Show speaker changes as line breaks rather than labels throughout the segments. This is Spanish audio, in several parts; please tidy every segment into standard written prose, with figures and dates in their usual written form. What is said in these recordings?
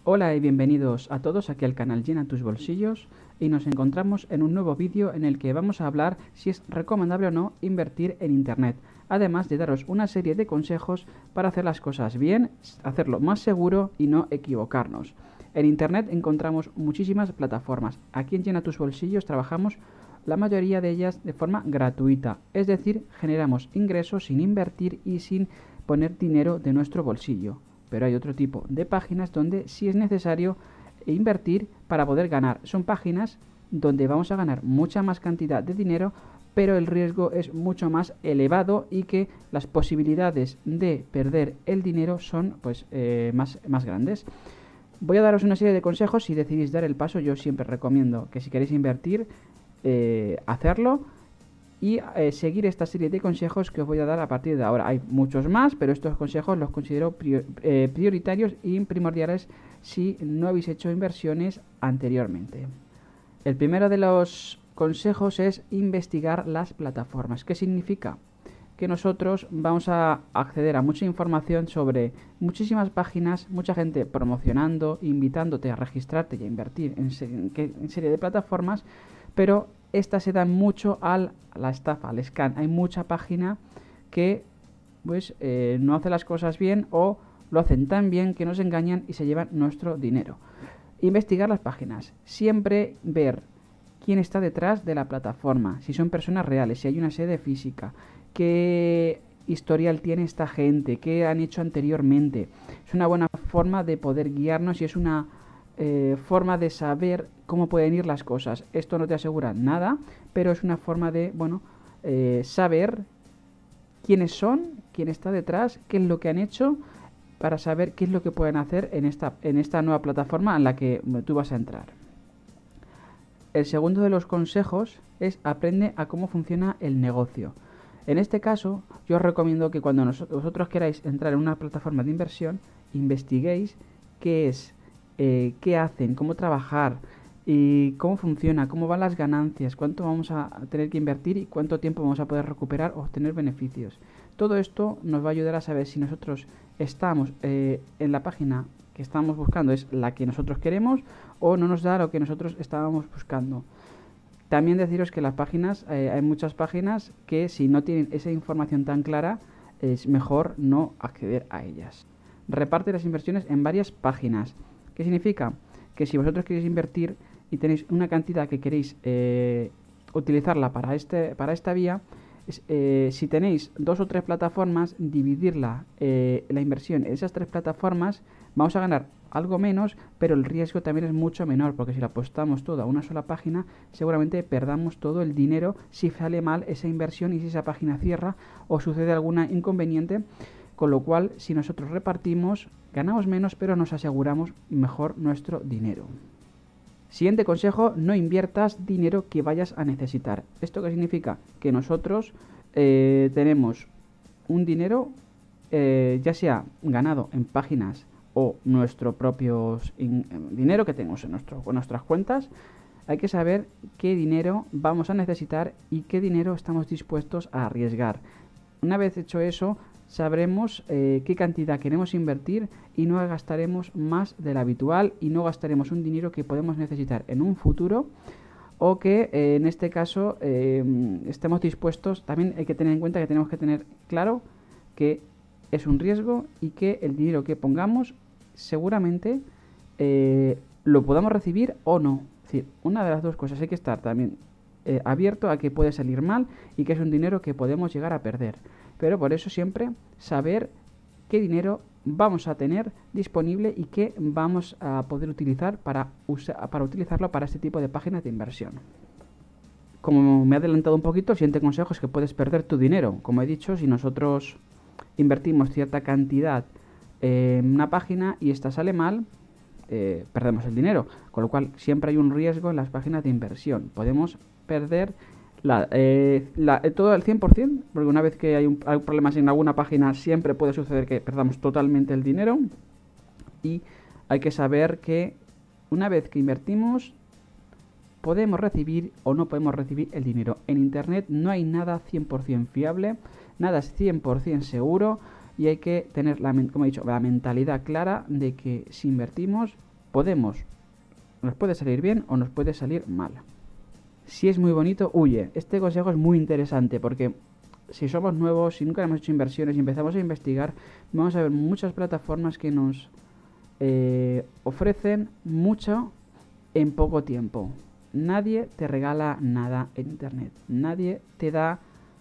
Hola y bienvenidos a todos aquí al canal Llena tus bolsillos y nos encontramos en un nuevo vídeo en el que vamos a hablar si es recomendable o no invertir en internet, además de daros una serie de consejos para hacer las cosas bien, hacerlo más seguro y no equivocarnos. En internet encontramos muchísimas plataformas. Aquí en Llena tus bolsillos trabajamos la mayoría de ellas de forma gratuita, es decir, generamos ingresos sin invertir y sin poner dinero de nuestro bolsillo. Pero hay otro tipo de páginas donde sí es necesario invertir para poder ganar. Son páginas donde vamos a ganar mucha más cantidad de dinero, pero el riesgo es mucho más elevado y que las posibilidades de perder el dinero son más grandes. Voy a daros una serie de consejos si decidís dar el paso. Yo siempre recomiendo que si queréis invertir, hacerlo y seguir esta serie de consejos que os voy a dar a partir de ahora. Hay muchos más, pero estos consejos los considero prioritarios y primordiales si no habéis hecho inversiones anteriormente. El primero de los consejos es investigar las plataformas. ¿Qué significa? Que nosotros vamos a acceder a mucha información sobre muchísimas páginas, mucha gente promocionando, invitándote a registrarte y a invertir en serie de plataformas, pero estas se dan mucho a la estafa, al scam. Hay mucha página que no hace las cosas bien o lo hacen tan bien que nos engañan y se llevan nuestro dinero. Investigar las páginas, siempre ver quién está detrás de la plataforma, si son personas reales, si hay una sede física, qué historial tiene esta gente, qué han hecho anteriormente. Es una buena forma de poder guiarnos y es una forma de saber cómo pueden ir las cosas. Esto no te asegura nada, pero es una forma de, saber quiénes son, quién está detrás, qué es lo que han hecho, para saber qué es lo que pueden hacer en esta nueva plataforma en la que tú vas a entrar. El segundo de los consejos es aprende a cómo funciona el negocio. En este caso, yo os recomiendo que cuando vosotros queráis entrar en una plataforma de inversión, investiguéis qué es, qué hacen, cómo trabajar y cómo funciona, cómo van las ganancias, cuánto vamos a tener que invertir y cuánto tiempo vamos a poder recuperar o obtener beneficios. Todo esto nos va a ayudar a saber si nosotros estamos en la página que estamos buscando es la que nosotros queremos o no nos da lo que nosotros estábamos buscando. También deciros que las páginas, hay muchas páginas que si no tienen esa información tan clara, es mejor no acceder a ellas. Reparte las inversiones en varias páginas. ¿Qué significa? Que si vosotros queréis invertir y tenéis una cantidad que queréis utilizarla para esta vía, si tenéis 2 o 3 plataformas, dividirla, la inversión en esas 3 plataformas, vamos a ganar algo menos, pero el riesgo también es mucho menor, porque si la apostamos toda a una sola página, seguramente perdamos todo el dinero si sale mal esa inversión y si esa página cierra o sucede algún inconveniente, con lo cual si nosotros repartimos, ganamos menos, pero nos aseguramos mejor nuestro dinero. Siguiente consejo, no inviertas dinero que vayas a necesitar. ¿Esto qué significa? Que nosotros tenemos un dinero, ya sea ganado en páginas o nuestro propio dinero que tenemos en nuestras cuentas. Hay que saber qué dinero vamos a necesitar y qué dinero estamos dispuestos a arriesgar. Una vez hecho eso, sabremos qué cantidad queremos invertir y no gastaremos más del habitual y no gastaremos un dinero que podemos necesitar en un futuro o que en este caso estemos dispuestos. También hay que tener en cuenta que tenemos que tener claro que es un riesgo y que el dinero que pongamos seguramente lo podamos recibir o no. Es decir, una de las dos cosas, hay que estar también abierto a que puede salir mal y que es un dinero que podemos llegar a perder. Pero por eso siempre saber qué dinero vamos a tener disponible y qué vamos a poder utilizar para utilizarlo para este tipo de páginas de inversión. Como me he adelantado un poquito, el siguiente consejo es que puedes perder tu dinero. Como he dicho, si nosotros invertimos cierta cantidad en una página y esta sale mal, perdemos el dinero. Con lo cual siempre hay un riesgo en las páginas de inversión. Podemos perder todo el 100%, porque una vez que hay problemas en alguna página siempre puede suceder que perdamos totalmente el dinero y hay que saber que una vez que invertimos podemos recibir o no podemos recibir el dinero. En internet no hay nada 100% fiable, nada es 100% seguro y hay que tener, como he dicho, la mentalidad clara de que si invertimos nos puede salir bien o nos puede salir mal. Si es muy bonito, huye. Este consejo es muy interesante porque si somos nuevos, si nunca hemos hecho inversiones y empezamos a investigar, vamos a ver muchas plataformas que nos ofrecen mucho en poco tiempo. Nadie te regala nada en internet. Nadie te da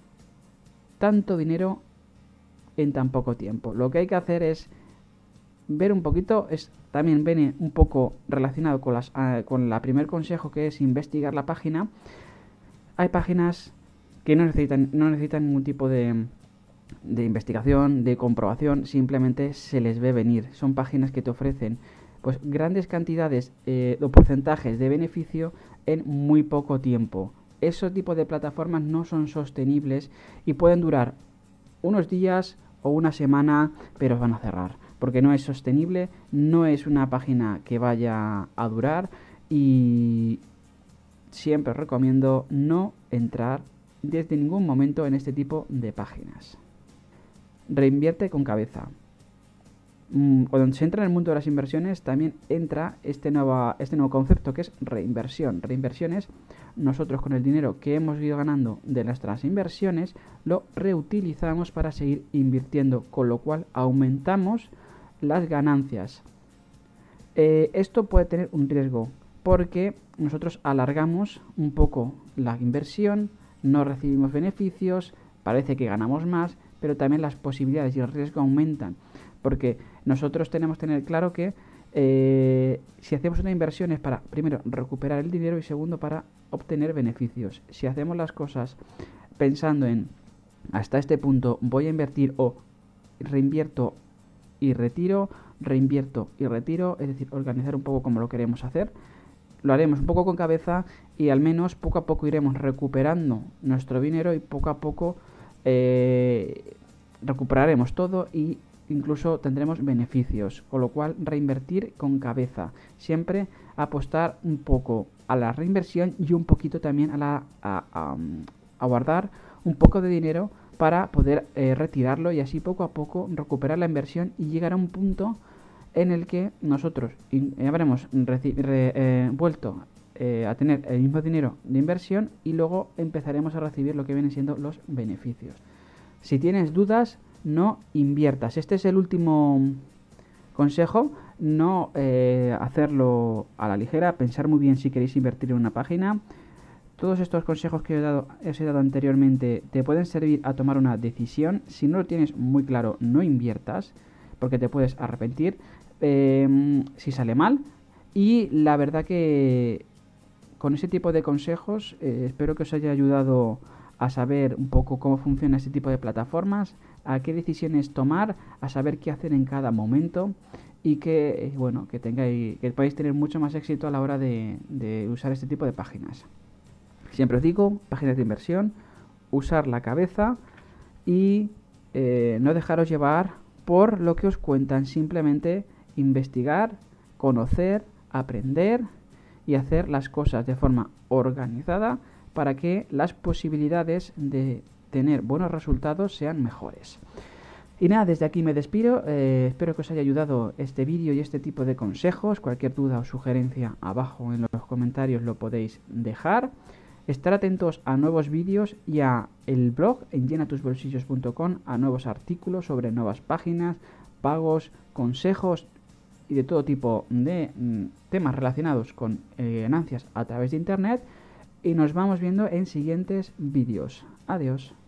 tanto dinero en tan poco tiempo. Lo que hay que hacer es ver un poquito, también viene un poco relacionado con la primer consejo, que es investigar la página. Hay páginas que no necesitan ningún tipo de investigación, de comprobación, simplemente se les ve venir. Son páginas que te ofrecen pues grandes cantidades o porcentajes de beneficio en muy poco tiempo. Ese tipo de plataformas no son sostenibles y pueden durar unos días o una semana, pero van a cerrar, porque no es sostenible, no es una página que vaya a durar, y siempre os recomiendo no entrar desde ningún momento en este tipo de páginas. Reinvierte con cabeza. Cuando se entra en el mundo de las inversiones también entra este nuevo concepto, que es reinversión. Reinversión es nosotros con el dinero que hemos ido ganando de nuestras inversiones lo reutilizamos para seguir invirtiendo, con lo cual aumentamos las ganancias. Esto puede tener un riesgo porque nosotros alargamos un poco la inversión, no recibimos beneficios, parece que ganamos más, pero también las posibilidades y el riesgo aumentan, porque nosotros tenemos que tener claro que si hacemos una inversión es para, primero, recuperar el dinero y segundo, para obtener beneficios. Si hacemos las cosas pensando en hasta este punto voy a invertir o reinvierto y retiro, reinvierto y retiro, es decir, organizar un poco como lo queremos hacer, lo haremos un poco con cabeza y al menos poco a poco iremos recuperando nuestro dinero y poco a poco recuperaremos todo y incluso tendremos beneficios, con lo cual reinvertir con cabeza, siempre apostar un poco a la reinversión y un poquito también a guardar un poco de dinero para poder retirarlo y así poco a poco recuperar la inversión y llegar a un punto en el que nosotros habremos vuelto a tener el mismo dinero de inversión y luego empezaremos a recibir lo que vienen siendo los beneficios. Si tienes dudas, no inviertas. Este es el último consejo, no hacerlo a la ligera, pensar muy bien si queréis invertir en una página. Todos estos consejos que os he dado anteriormente te pueden servir a tomar una decisión. Si no lo tienes muy claro, no inviertas, porque te puedes arrepentir si sale mal. Y la verdad que con ese tipo de consejos espero que os haya ayudado a saber un poco cómo funciona este tipo de plataformas, a qué decisiones tomar, a saber qué hacer en cada momento y que que podáis tener mucho más éxito a la hora de usar este tipo de páginas. Siempre os digo, páginas de inversión, usar la cabeza y no dejaros llevar por lo que os cuentan, simplemente investigar, conocer, aprender y hacer las cosas de forma organizada para que las posibilidades de tener buenos resultados sean mejores. Y nada, desde aquí me despido, espero que os haya ayudado este vídeo y este tipo de consejos. Cualquier duda o sugerencia abajo en los comentarios lo podéis dejar. Estar atentos a nuevos vídeos y a el blog en llenatusbolsillos.com, a nuevos artículos sobre nuevas páginas, pagos, consejos y de todo tipo de temas relacionados con ganancias a través de internet. Y nos vamos viendo en siguientes vídeos. Adiós.